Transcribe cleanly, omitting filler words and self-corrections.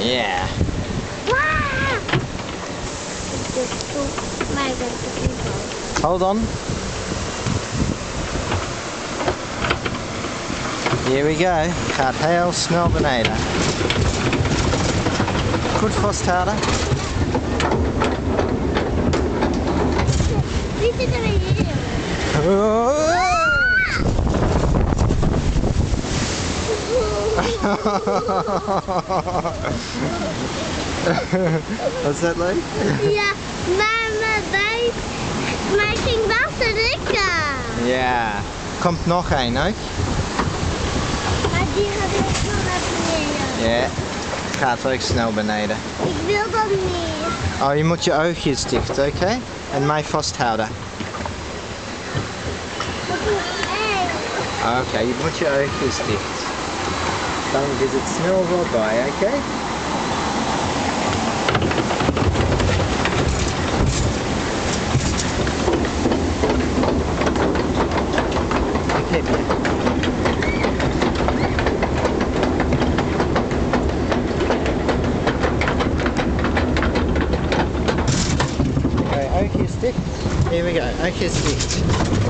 Yeah. Hold on. Hier we go. Gaat heel snel beneden. Goed vasthouden. Wie zit er hier? Was dat leuk? Ja, maar mij ging wel te rukken. Ja. Komt nog één uit. Maar die gaat ook nog naar beneden. Ja. Gaat ook snel beneden. Ik wil dat niet. Oh, je moet je oogjes dicht, oké? En mij vasthouden. Dat is eng. Oké, je moet je oogjes dicht. Dan is het snel voorbij, oké? Ik heb je. Oké, oogjes dicht. Here we go, oogjes dicht.